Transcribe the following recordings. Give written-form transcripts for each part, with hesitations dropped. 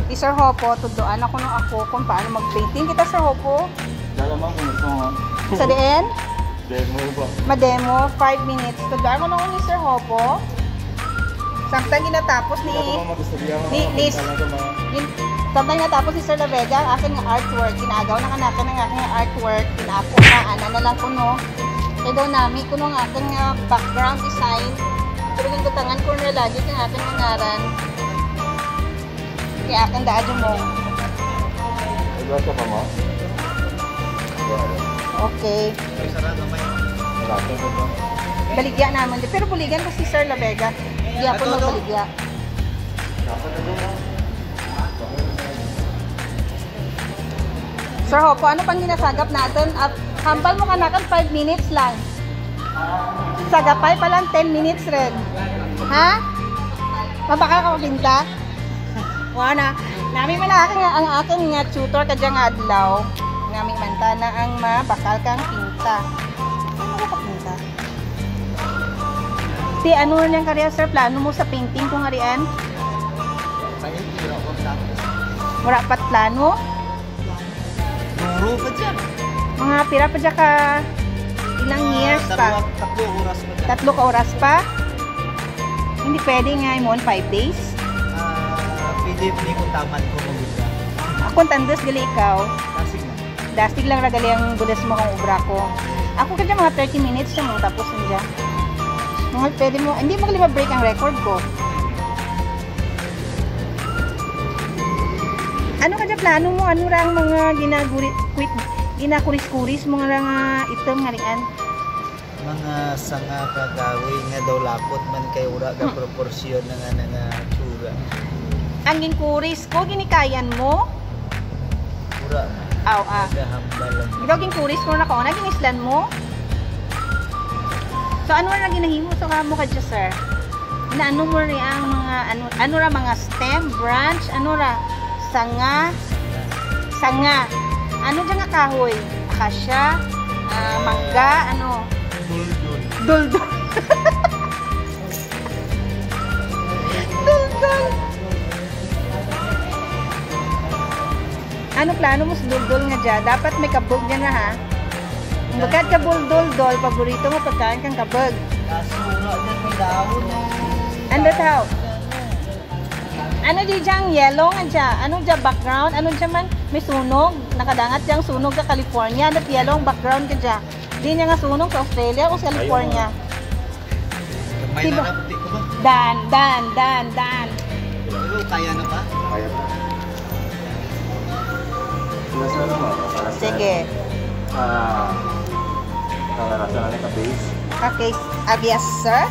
Si Sir Hopo, tuduan ako nung ako kung paano mag-painting kita, Sir Hopo. Dalamang kung gusto mo. Sa diin? Demo ba? Mademo, 5 minutes. Tuduan ko nung ni Sir Hopo. Samtang ginatapos ni... Samtang ginatapos si Sir La Vega, ang aking artwork. Ginagaw na kanakin ng aking artwork. Kinako na, ana na lang kuno. Kaya daw namin kuno ang aking background design. Pero yung gutangan ko na lagi yung aking nangaran. Kaya aking daadyo mo. Nagwasa pa mo? Okay. Baligya naman. Pero buligan ko si Sir La Vega. Hindi ako magbaligya. Sir Hopo, ano pang ginasagap natin? At hambal mo kanakan 5 minutes lang. Sagapay pa lang 10 minutes rin. Ha? Mabakal ka magbinta? Wana. Nami man ang aking tutor kadya nga adlaw. Nami manta na ang mabakal kang pinta. Ano ka pinta? Ti, ano niyang karya, sir? Plano mo sa painting kung harian? Wala pat plano? Nuro pa dyan. Mga pira pa dyan ka ilang years pa? 3 oras pa dyan. 3 ka oras pa? Hindi pwede nga mo 5 days? Pwede kung taman ko mag-ubra. Ako tandos gali ikaw. Dasig na. Dasig lang ragali ang budas mo kung ubra ko. Ako kadya mga 30 minutes na mo tapos nandiyan. Mga pwede mo, hindi mo kalima break ang record ko. Ano ka dyan plano mo? Ano ra ang mga ginakuris-kuris mo nga item nga rian? Mga sanga kagawi nga daw lapot man kay ura ka proporsyon nga nga tsura. Ang ginkuris ko, ginikayan mo? Ura. Aw, Gahambal lang. Ikaw ginkuris ko na ko, na ginislan mo? So ano ra ginahimo so kamo ka dyan, sir? Ano mo rin ang mga ano ra mga stem, branch, ano ra? Sanga. Ano dyan nga kahoy? Akasya, mangga, ano? Duldul. Duldul. Ano plano mo sa duldul nga dyan? Dapat may kabog dyan na ha? Bagkat ka buldol-dol, paborito mo pagkain kang kabag. Kasura dyan may dahon eh. Ano tao? Ano di dyan yellow nga dyan? Ano dyan background? Ano dyan man? May sunog? Nakadangat dyan sunog sa California. Ano yellow ang background ka dyan? Di niya nga sunog sa Australia o sa California? May Diba? naraputi ko ba? Dan. Pero kaya na ba? Kaya pa. Nasa naman? Sige. Nasa na ka-base? Okay. Yes, sir.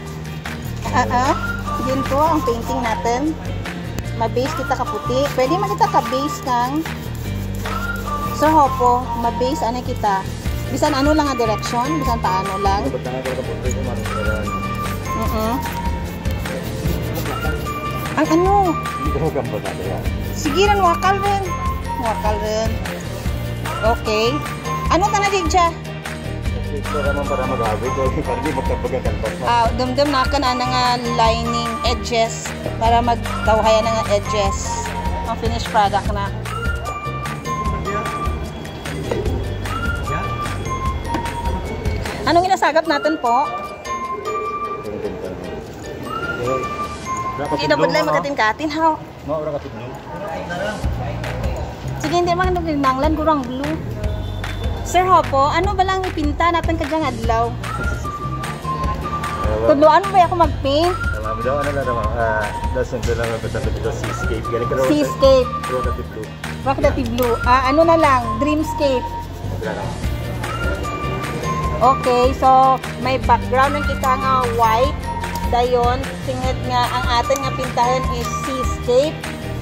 Ginto ang painting natin. Ma-base kita kaputi. Pwede makita ka-base kang Sir Hopo, ma-base ano kita. Bisan ano lang ang direction, bisan paano lang. Ba't nga ka kapunti ko man? Ang ano? Hindi ko gamba natin yan. Sige rin, wakal rin. Okay. Ano ka na din siya? Ito naman para mag-habit o para di magkabagan kanvas na. Dumdum na ka na nga lining edges para magtawhayan ng edges. Ang finished product na. Anong inasagap natin po? Inabudlay magatin-katin, ha? Maura ka tidlo. Sige, hindi mga naglinanglan, gurang blue. Sir Hopo, ano ba lang ipinta natin kadyang adlaw? Tudloan mo ba ako mag-paint? Tama mo daw, ano lang naman. Dasan doon lang ang sabi dito, seascape. Galing ka Seascape. Rotative blue. Rockdative blue. Ano na lang, dreamscape. Okay, so may background ng kita nga white. Dayon, singit nga ang atin nga pintahan is seascape.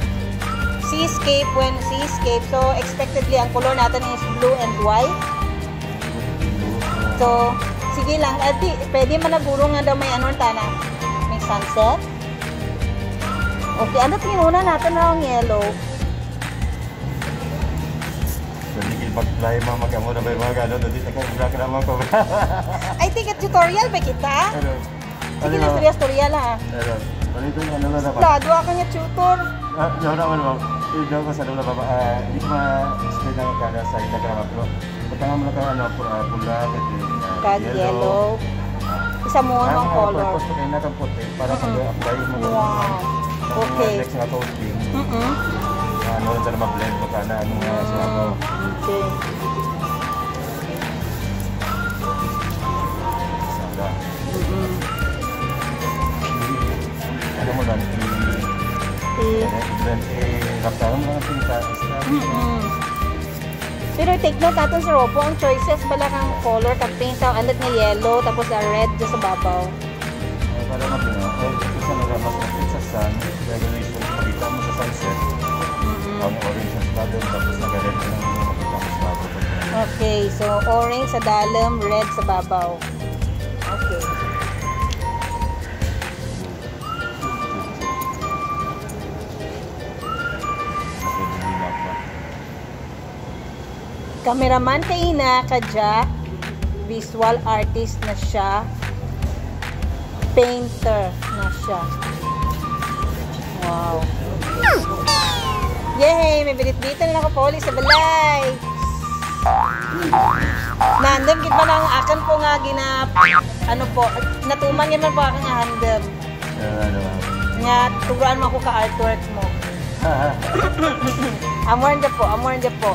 Seascape. So expectedly ang color natin is blue and white. So sige lang, pwede managuro nga daw may ano tana. May sunset. Okay, ano tinuna natin na ang yellow? Hindi pag-fly mag-amo na ba yung mga gano'n? Hindi nagkakabra ka naman ko. I think tutorial ba kita? Ano? Sige na, tutorial ha. Ano? Ano ito yung ano na naman? Lado ako nga tutor. Yun naman mo. Ito ko sa dula baba. Hindi ko ma-explain na kada sa Instagram pero pagkanga mo na ka ano pula Kag yellow. Isa mo ang color. Purpose ko kayo na kang puti para pag-apply mo. Wow. Okay. Next na coating. Mm-mm. Ano rin na ma-blend mo ka na ano nga sa ako. Okay. Sada. Ano mo lang i-blend i-raptaran mo lang ang pinta. Pero take note natin sa Ropo, ang choices pala kang color, kang paint, alat na yellow, tapos red dyan sa babaw. Para mabino, isa na mas napit sa sun, regulation, makita mo sa sunset, ang orange sa dalam, tapos nag-red na lang makita mo sa babaw. Okay, so orange sa dalam, red sa babaw. Okay. Cameraman kay na kadya, visual artist na siya, painter na siya. Wow. Yay! May bilit-bitan na ako poli sa balay. Nandam, git ba na ang akin po nga ano po, natuman yun man po aking handam. Nga, tuguran mo ako ka-artwork mo. Amor dyan po.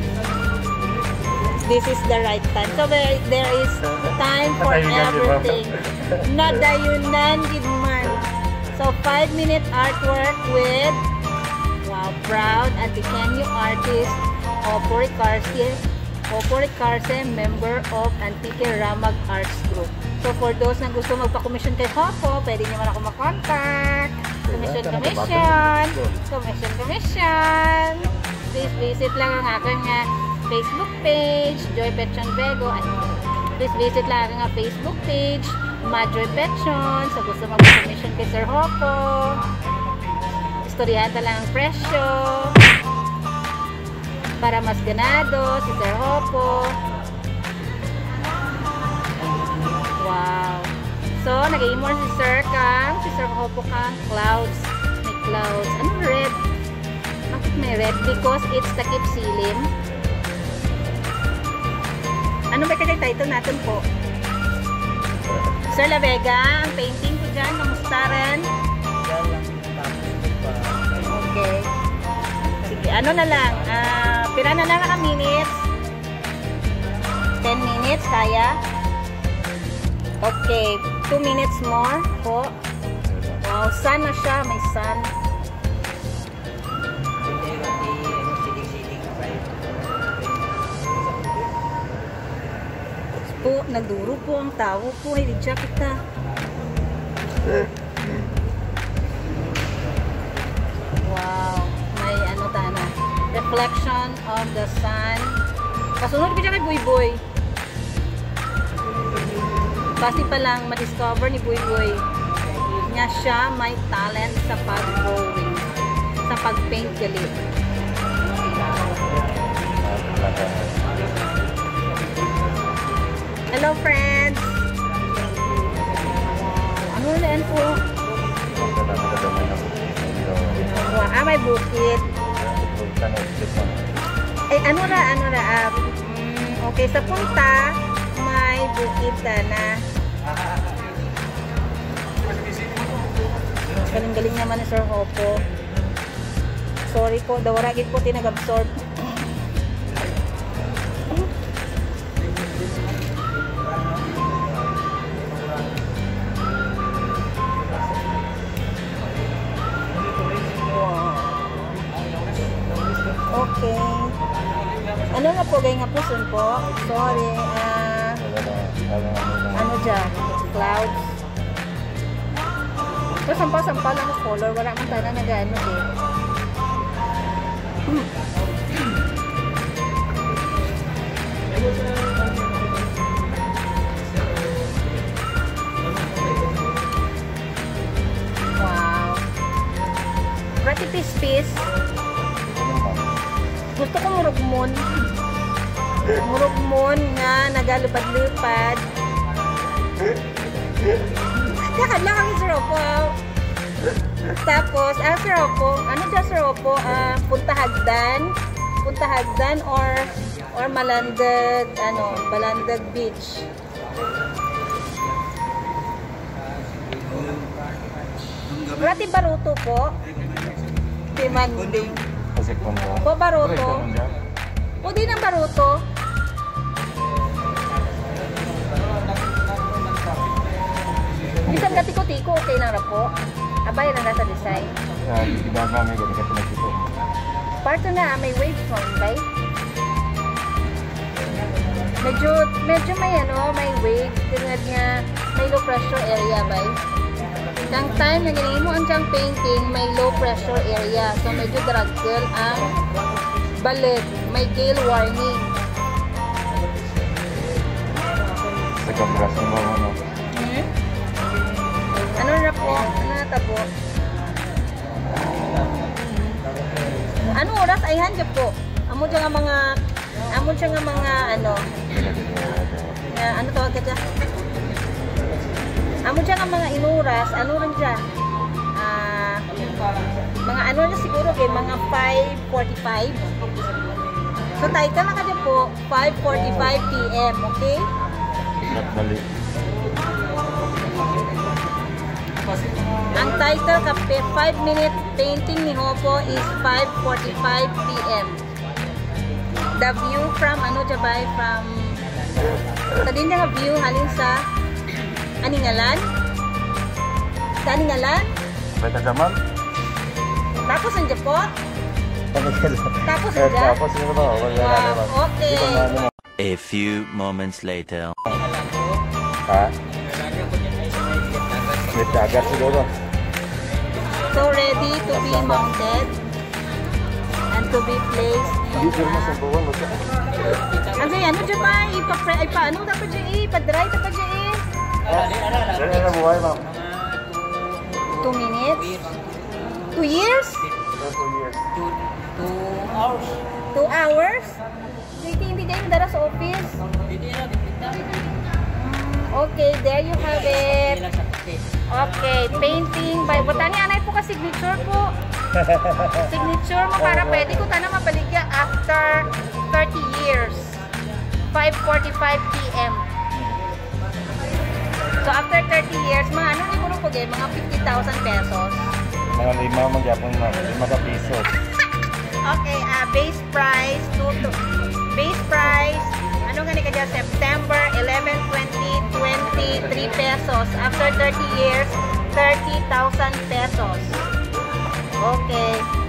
This is the right time. So there is time for everything. Nadayunan gid man. So 5-minute artwork with wow, proud Antiqueño artist Opo Ricarce, member of Antique Ramag Arts Group. So for those na gusto magpa-commission kay Hopo, pwede niyo man ako ma-contact. Commission. Please visit lang ang aking Facebook page, Joy Petron Vego. Please visit lang ang Facebook page, Joy Petron. So gusto mag-commission kay Sir Hopo. Istoryahan lang ang presyo para mas ganado si Sir Hopo. Wow. So, nag-i-more si Sir Hopo kang clouds. May clouds. Anong red? Bakit may red? Because it's takip silim. Ano ba kaya title natin po? Sir La Vega, ang painting ko dyan, kamusta rin? Okay. Sige, ano na lang, pira na lang minutes. 10 minutes, kaya? Okay, 2 minutes more po. Wow, sun na siya, may sun. Po, nagduro po ang tao po. Hindi siya kita. Wow. May ano tana. Reflection of the sun. Kasunod ko siya kay Buy-Boy. Kasi pa lang ma-discover ni Buy-Boy niya siya may talent sa pag-drawing. Sa pag-paint galit. Hello friends! Ano ulit po? May bukit. Ay, ano ra? Okay, sa punta, may bukit na. Galing-galing naman ni Sir Hopo. Sorry po, dawaragin po tinag-absorb. Okay. Ano nga po, gaya nga po, sun po? Sorry. Ano dyan? Clouds. So, sampal lang ang color. Wala man tayo na nag-ano eh. Wow. Pretty piece. Gusto ko murugmon. Murugmon nga nagalupad-lupad. Lakad lang kami sa Ropo. Tapos, after Opo, ano dyan sa Opo? Punta Hagdan or Malandag, Balandag Beach. Rati Baruto po. Demanding. Kasi kung mo. Po Baruto. O di ng Baruto. Bisan ka tiko-tiko, okay lang na po. Abay na nasa design. Iba namin ganun ka pinagkito. Parto na, may waves mo, bay? Medyo may waves. Tingnan nga, may low pressure area, bay? Ang time na ginahin mo ang siyang painting, may low pressure area. So, medyo draggle ang balik. May gale warning. Sa kabras mo, ano? Ano na po? Ano na tabo? Ano oras? Ayhan dyan po. Amo dyan nga mga, ano tawag ka dyan? Amo dyan nga mga inuras, ano rin dyan? Mga ano na siguro kay mga 5:45. So title na ka dyan po, 5:45 PM, okay? Mali. Ang title ka 5-minute painting ni Hopo is 5:45 PM. The view from ano jabay from sa din nga view halin sa Aningalan? Sa Aningalan? Ba't naman? Tapos nandiyan po? Tapos Eh, nandiyan? tapos yun ba? Wala na naman. Wow, okay. Hindi ko na ano. A few moments later. Ha? May dagat siguro. So ready to be mounted and to be placed Hindi in sure mo sa buwan. Ang ano dyan ba? Paano dapat dyan ipa-dry dapat dyan Dali na buhay, ma'am. 2 minutes? 2 years? 2 years. 2 hours? Hindi dyan dara sa office? Okay, there you have it. Okay, painting by Botani. Anay po ka signature po. Signature mo para pwede ko tanong mabaligya after 30 years. 5:45 PM. So after 30 years, mga ano ni Kuro Puge, mga 50,000 pesos. Mga 5 magyapon, ma'am. 5 ka pisos. Okay, base price, base price, ano nga ni ka dyan, September 11, 2023 pesos. After 30 years, 30,000 pesos. Okay.